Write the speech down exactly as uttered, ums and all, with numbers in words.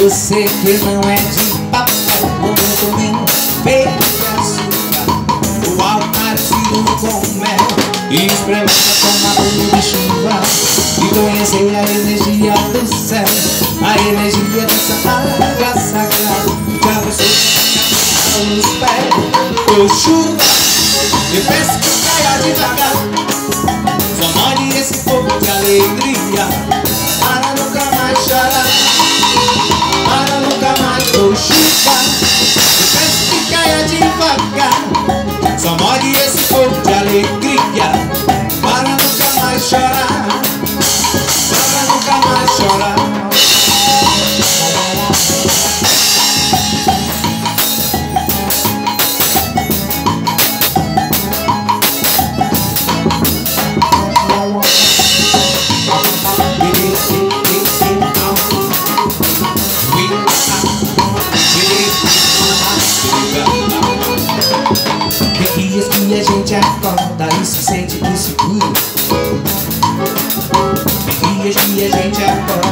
Eu sei que não é de papel, momento nenhum feito de açúcar. O altar sido com mel e experimenta tomar banho de chuva e conhecer a energia do céu, a energia dessa água sagrada que abençoa nos pés. Ô chuva, eu peço que caia devagar, só molhe esse fogo de alegria, para nunca mais chorar, para nunca mais. Ô chuva, eu peço que caia devagar, só molhe esse fogo de alegria, para nunca mais chorar, para nunca mais chorar. Tem dias que a gente acorda e se sente inseguro. Tem dias que a gente acorda